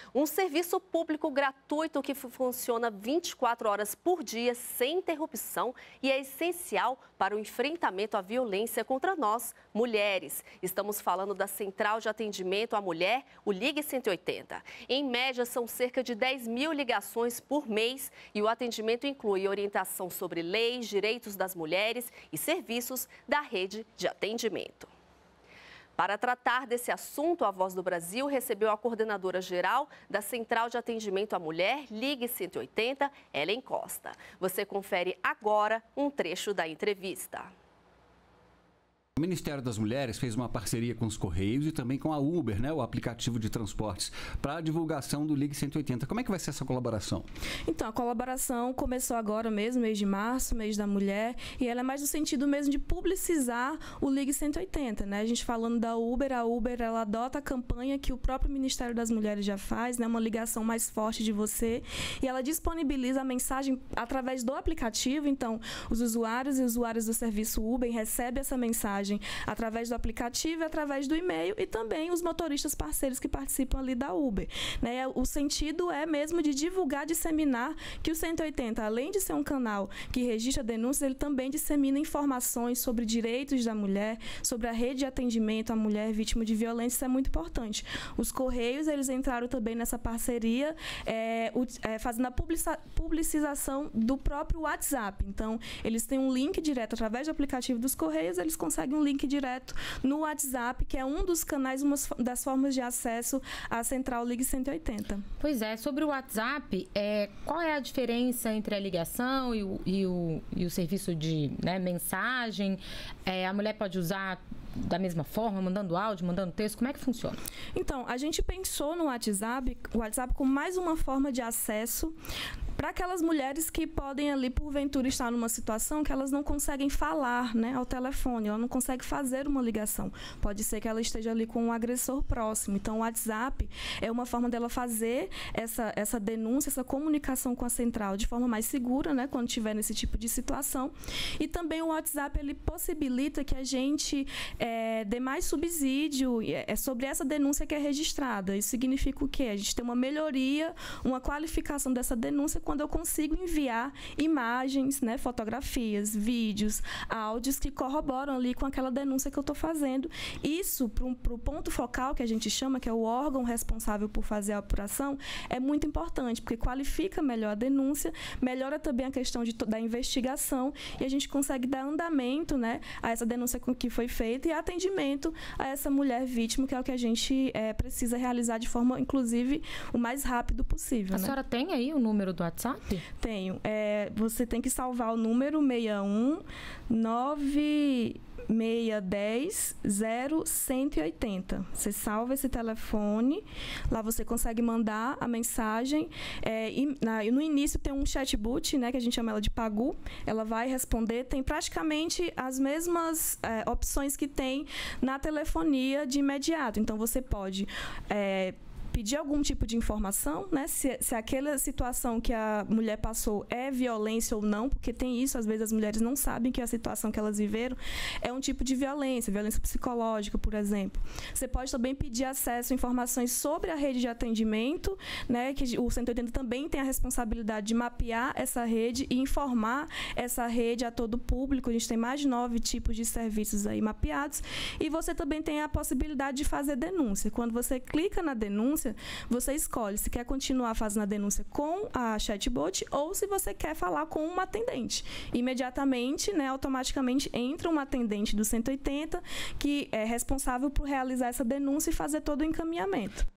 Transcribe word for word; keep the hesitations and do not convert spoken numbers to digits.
Um serviço público gratuito que funciona vinte e quatro horas por dia, sem interrupção, e é essencial para o enfrentamento à violência contra nós, mulheres. Estamos falando da Central de Atendimento à Mulher, o Ligue cento e oitenta. Em média, são cerca de dez mil ligações por mês e o atendimento inclui orientação sobre leis, direitos das mulheres e serviços da rede de atendimento. Para tratar desse assunto, a Voz do Brasil recebeu a coordenadora-geral da Central de Atendimento à Mulher, Ligue cento e oitenta, Ellen Costa. Você confere agora um trecho da entrevista. O Ministério das Mulheres fez uma parceria com os Correios e também com a Uber, né, o aplicativo de transportes, para a divulgação do Ligue cento e oitenta. Como é que vai ser essa colaboração? Então, a colaboração começou agora mesmo, mês de março, mês da mulher, e ela é mais no sentido mesmo de publicizar o Ligue cento e oitenta, né? A gente falando da Uber, a Uber, ela adota a campanha que o próprio Ministério das Mulheres já faz, né, uma ligação mais forte de você, e ela disponibiliza a mensagem através do aplicativo. Então, os usuários e usuários do serviço Uber recebem essa mensagem através do aplicativo e através do e-mail, e também os motoristas parceiros que participam ali da Uber, né? O sentido é mesmo de divulgar, disseminar que o cento e oitenta, além de ser um canal que registra denúncias, ele também dissemina informações sobre direitos da mulher, sobre a rede de atendimento à mulher vítima de violência. Isso é muito importante. Os Correios, eles entraram também nessa parceria, é, é, fazendo a publicização do próprio WhatsApp. Então, eles têm um link direto através do aplicativo dos Correios, eles conseguem um link direto no WhatsApp, que é um dos canais, uma das formas de acesso à Central Ligue cento e oitenta. Pois é, sobre o WhatsApp, é, qual é a diferença entre a ligação e o, e o, e o serviço de, né, mensagem? É, a mulher pode usar da mesma forma, mandando áudio, mandando texto? Como é que funciona? Então, a gente pensou no WhatsApp, o WhatsApp como mais uma forma de acesso para aquelas mulheres que podem ali, porventura, estar numa situação que elas não conseguem falar, né, ao telefone, ela não consegue fazer uma ligação. Pode ser que ela esteja ali com um agressor próximo. Então, o WhatsApp é uma forma dela fazer essa, essa denúncia, essa comunicação com a central de forma mais segura, né, quando estiver nesse tipo de situação. E também o WhatsApp, ele possibilita que a gente é, dê mais subsídio é, sobre essa denúncia que é registrada. Isso significa o quê? A gente tem uma melhoria, uma qualificação dessa denúncia quando eu consigo enviar imagens, né, fotografias, vídeos, áudios que corroboram ali com aquela denúncia que eu estou fazendo. Isso, para o ponto focal, que a gente chama, que é o órgão responsável por fazer a apuração, é muito importante, porque qualifica melhor a denúncia, melhora também a questão de, da investigação, e a gente consegue dar andamento, né, a essa denúncia que foi feita e atendimento a essa mulher vítima, que é o que a gente é, precisa realizar de forma, inclusive, o mais rápido possível. A né? senhora tem aí o número do WhatsApp? Tenho. É, você tem que salvar o número seis um nove seis um zero cento e oitenta. Você salva esse telefone, lá você consegue mandar a mensagem. É, e, na, no início tem um chatbot, né, que a gente chama ela de Pagu. Ela vai responder, tem praticamente as mesmas é, opções que tem na telefonia de imediato. Então, você pode É, pedir algum tipo de informação, né? Se, se aquela situação que a mulher passou é violência ou não, porque tem isso, às vezes as mulheres não sabem que a situação que elas viveram é um tipo de violência, violência psicológica, por exemplo. Você pode também pedir acesso a informações sobre a rede de atendimento, né? Que o cento e oitenta também tem a responsabilidade de mapear essa rede e informar essa rede a todo o público. A gente tem mais de nove tipos de serviços aí mapeados, e você também tem a possibilidade de fazer denúncia. Quando você clica na denúncia, você escolhe se quer continuar fazendo a denúncia com a chatbot ou se você quer falar com uma atendente. Imediatamente, né, automaticamente entra uma atendente do cento e oitenta que é responsável por realizar essa denúncia e fazer todo o encaminhamento.